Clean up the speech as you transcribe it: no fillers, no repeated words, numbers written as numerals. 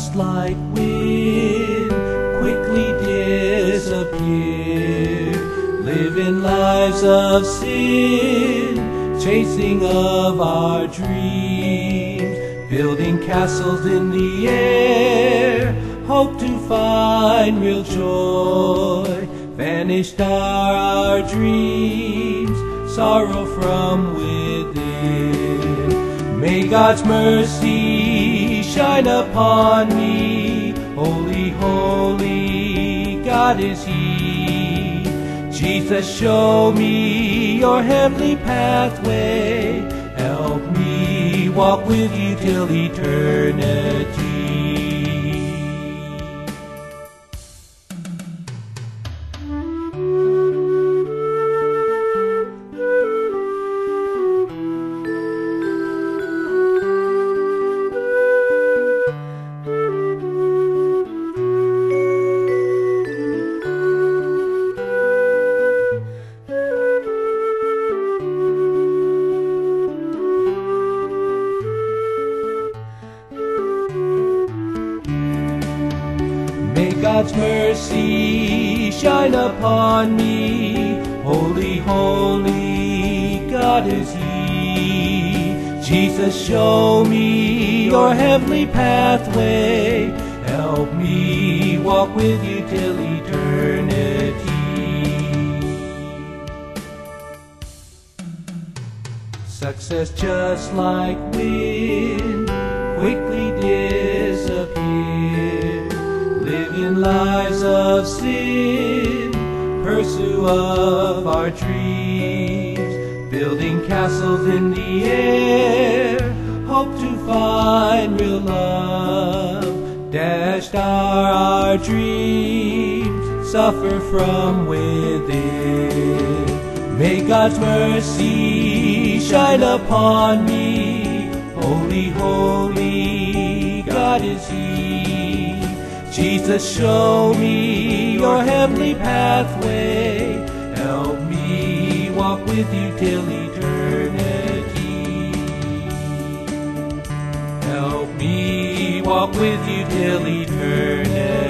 just like wind, quickly disappear. Living lives of sin, chasing of our dreams, building castles in the air, hope to find real joy. Vanished are our dreams, sorrow from within. May God's mercy shine upon me. Holy, holy God is He. Jesus, show me your heavenly pathway. Help me walk with you till eternity. May God's mercy shine upon me. Holy, holy God is He. Jesus, show me your heavenly pathway. Help me walk with you till eternity. Success just like wind, quickly disappear. Living lives of sin, pursue of our dreams, building castles in the air, hope to find real love. Dashed are our dreams, suffer from within. May God's mercy shine upon me. Holy, holy God is He. Jesus, show me your heavenly pathway. Help me walk with you till eternity. Help me walk with you till eternity.